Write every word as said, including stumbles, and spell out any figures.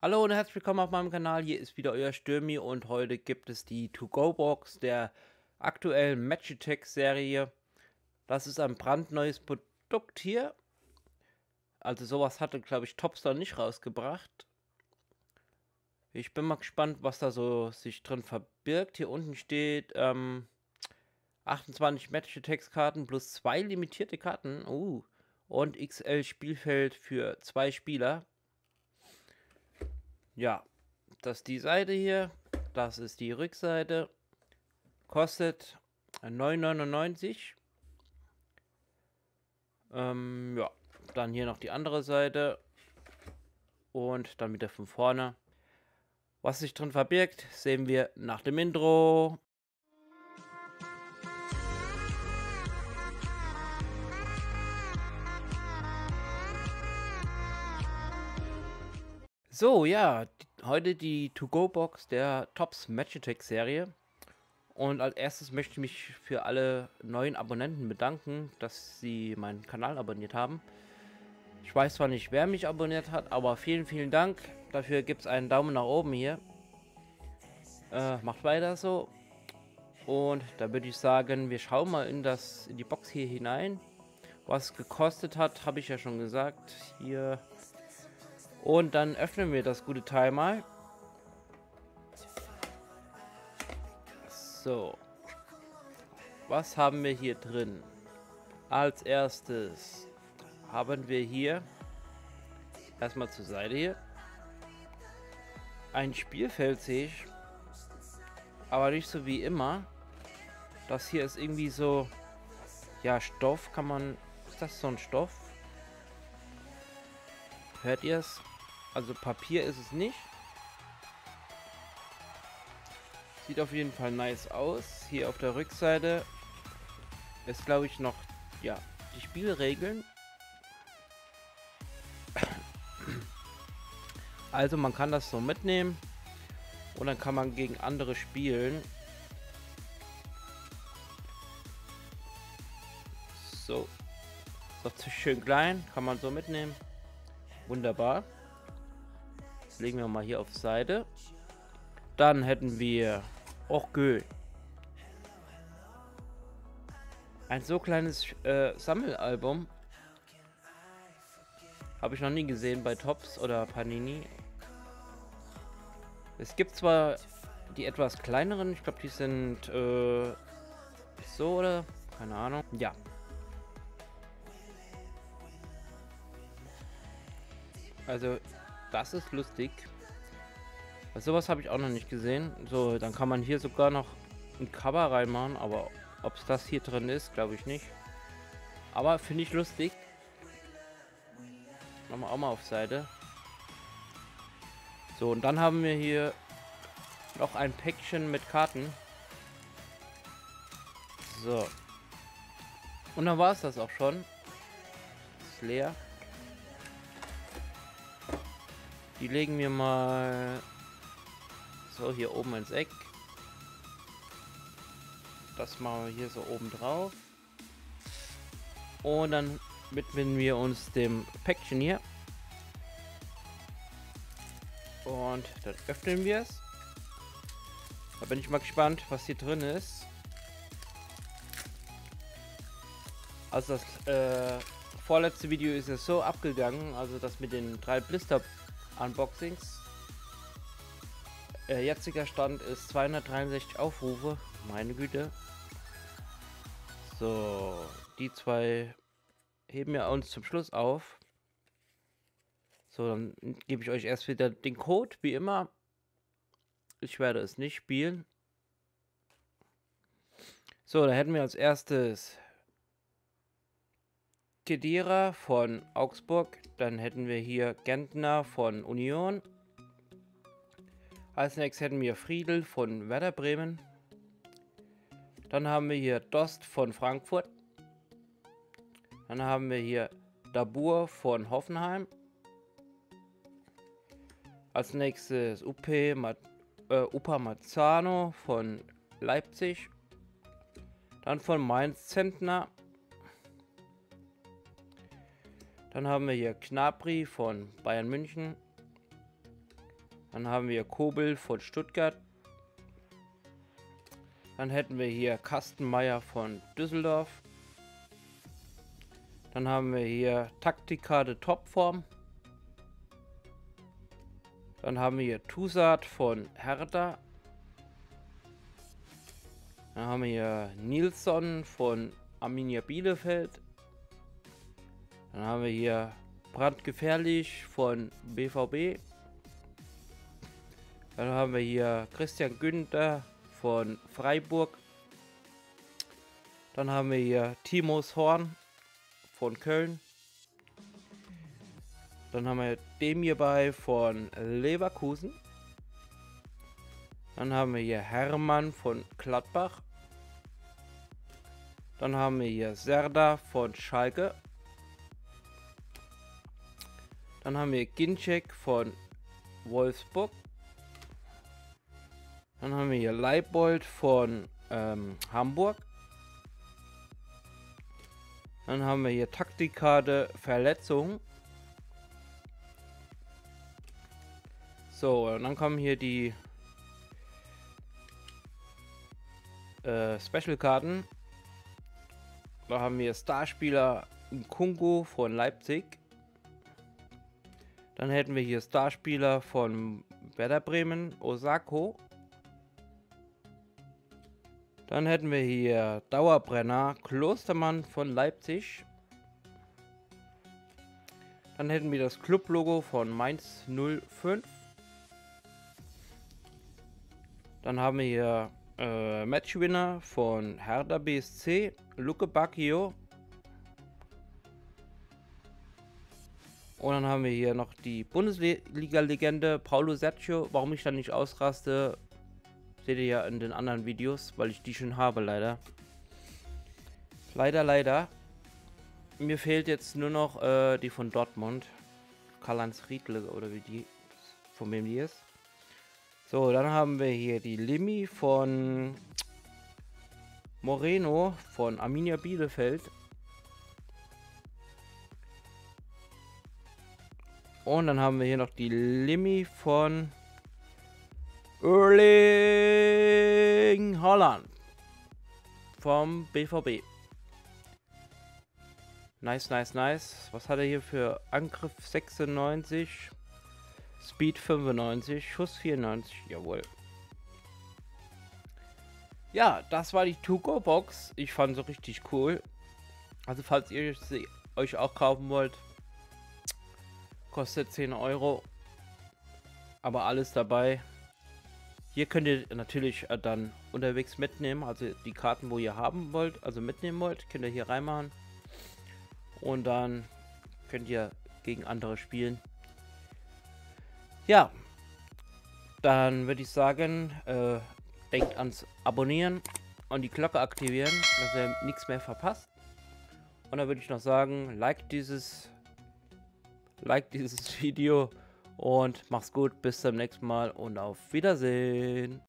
Hallo und herzlich willkommen auf meinem Kanal. Hier ist wieder euer Stürmi und heute gibt es die To-Go-Box der aktuellen Magitech-Serie. Das ist ein brandneues Produkt hier. Also sowas hatte, glaube ich, Topstar nicht rausgebracht. Ich bin mal gespannt, was da so sich drin verbirgt. Hier unten steht ähm, achtundzwanzig Magitech-Karten plus zwei limitierte Karten. Uh, und X L-Spielfeld für zwei Spieler. Ja, das ist die Seite hier. Das ist die Rückseite. Kostet neun neunundneunzig. Ähm, ja, dann hier noch die andere Seite. Und dann wieder von vorne. Was sich drin verbirgt, sehen wir nach dem Intro. So, ja, heute die To-Go-Box der Tops Magitech-Serie. Und als erstes möchte ich mich für alle neuen Abonnenten bedanken, dass sie meinen Kanal abonniert haben. Ich weiß zwar nicht, wer mich abonniert hat, aber vielen, vielen Dank. Dafür gibt es einen Daumen nach oben hier. Äh, macht weiter so. Und da würde ich sagen, wir schauen mal in, das, in die Box hier hinein. Was es gekostet hat, habe ich ja schon gesagt. Hier. Und dann öffnen wir das gute Teil mal. So. Was haben wir hier drin? Als erstes haben wir hier erstmal zur Seite hier ein Spielfeld, sehe ich. Aber nicht so wie immer. Das hier ist irgendwie so, ja, Stoff kann man, ist das so ein Stoff? Hört ihr es? Also Papier ist es nicht. Sieht auf jeden Fall nice aus. Hier auf der Rückseite ist, glaube ich, noch, ja, die Spielregeln. Also man kann das so mitnehmen und dann kann man gegen andere spielen. So, ist doch zu schön klein, kann man so mitnehmen. Wunderbar. Das legen wir mal hier auf Seite. Dann hätten wir auch Göhl. Ein so kleines äh, Sammelalbum. Habe ich noch nie gesehen bei Tops oder Panini. Es gibt zwar die etwas kleineren, ich glaube die sind äh, so oder keine Ahnung. Ja. Also das ist lustig. Also sowas habe ich auch noch nicht gesehen. So, dann kann man hier sogar noch ein Cover reinmachen, aber ob es das hier drin ist, glaube ich nicht. Aber finde ich lustig. Machen wir auch mal auf Seite. So, und dann haben wir hier noch ein Päckchen mit Karten. So. Und dann war es das auch schon. Ist leer. Die legen wir mal so hier oben ins Eck. Das machen wir hier so oben drauf. Und dann widmen wir uns dem Päckchen hier. Und dann öffnen wir es. Da bin ich mal gespannt, was hier drin ist. Also das äh, vorletzte Video ist ja so abgegangen, also das mit den drei Blister-Unboxings. Äh, jetziger Stand ist zweihundertdreiundsechzig Aufrufe. Meine Güte. So, die zwei heben wir uns zum Schluss auf. So, dann gebe ich euch erst wieder den Code, wie immer. Ich werde es nicht spielen. So, da hätten wir als erstes Kedira von Augsburg. Dann hätten wir hier Gentner von Union. Als nächstes hätten wir Friedel von Werder Bremen. Dann haben wir hier Dost von Frankfurt. Dann haben wir hier Dabur von Hoffenheim. Als nächstes U P Mat äh, Upamecano von Leipzig. Dann von Mainz Zentner. Dann haben wir hier Gnabry von Bayern München. Dann haben wir Kobel von Stuttgart. Dann hätten wir hier Kastenmeier von Düsseldorf. Dann haben wir hier Taktikade Topform. Dann haben wir hier Tusat von Hertha. Dann haben wir hier Nilsson von Arminia Bielefeld. Dann haben wir hier Brandgefährlich von B V B. Dann haben wir hier Christian Günther von Freiburg. Dann haben wir hier Timos Horn von Köln. Dann haben wir dem hierbei von Leverkusen. Dann haben wir hier Hermann von Gladbach. Dann haben wir hier Serdar von Schalke. Dann haben wir Ginczek von Wolfsburg. Dann haben wir hier Leibold von ähm, Hamburg. Dann haben wir hier Taktikade Verletzung. So, und dann kommen hier die äh, Special-Karten. Da haben wir Starspieler Nkunku von Leipzig. Dann hätten wir hier Starspieler von Werder Bremen, Osako. Dann hätten wir hier Dauerbrenner, Klostermann von Leipzig. Dann hätten wir das Clublogo von Mainz null fünf. Dann haben wir hier äh, Matchwinner von Hertha B S C, Luke Bacchio. Und dann haben wir hier noch die Bundesliga-Legende Paulo Sergio. Warum ich dann nicht ausraste, seht ihr ja in den anderen Videos, weil ich die schon habe, leider. Leider, leider. Mir fehlt jetzt nur noch äh, die von Dortmund. Karl-Heinz Riedle oder wie die, von wem die ist. So, dann haben wir hier die Limi von Moreno von Arminia Bielefeld. Und dann haben wir hier noch die Limi von Erling Haaland vom B V B. Nice, nice, nice. Was hat er hier für Angriff sechsundneunzig? Speed fünfundneunzig, Schuss vierundneunzig, jawohl. Ja, das war die To-Go-Box. Ich fand sie richtig cool. Also falls ihr sie euch auch kaufen wollt, kostet zehn Euro. Aber alles dabei. Hier könnt ihr natürlich dann unterwegs mitnehmen. Also die Karten, wo ihr haben wollt, also mitnehmen wollt, könnt ihr hier reinmachen. Und dann könnt ihr gegen andere spielen. Ja, dann würde ich sagen, äh, denkt ans Abonnieren und die Glocke aktivieren, dass ihr nichts mehr verpasst. Und dann würde ich noch sagen, like dieses, like dieses Video und macht's gut, bis zum nächsten Mal und auf Wiedersehen.